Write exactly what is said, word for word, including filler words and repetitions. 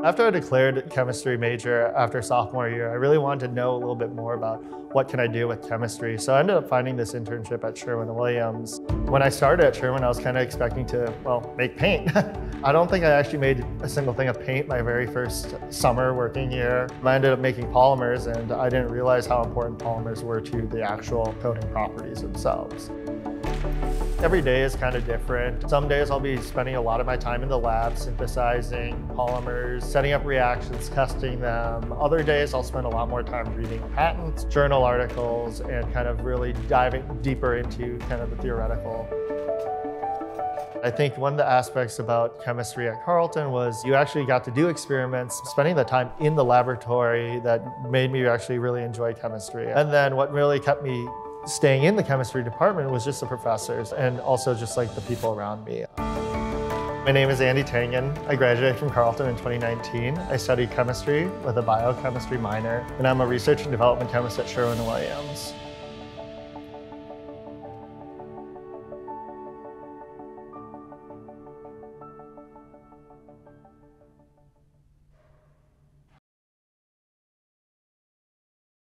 After I declared chemistry major after sophomore year, I really wanted to know a little bit more about what can I do with chemistry. So I ended up finding this internship at Sherwin-Williams. When I started at Sherwin, I was kind of expecting to, well, make paint. I don't think I actually made a single thing of paint my very first summer working here. I ended up making polymers, and I didn't realize how important polymers were to the actual coating properties themselves. Every day is kind of different. Some days I'll be spending a lot of my time in the lab synthesizing polymers, setting up reactions, testing them. Other days I'll spend a lot more time reading patents, journal articles, and kind of really diving deeper into kind of the theoretical. I think one of the aspects about chemistry at Carleton was you actually got to do experiments, spending the time in the laboratory that made me actually really enjoy chemistry. And then what really kept me staying in the chemistry department was just the professors and also just like the people around me. My name is Andy Tangen. I graduated from Carleton in twenty nineteen. I studied chemistry with a biochemistry minor, and I'm a research and development chemist at Sherwin-Williams.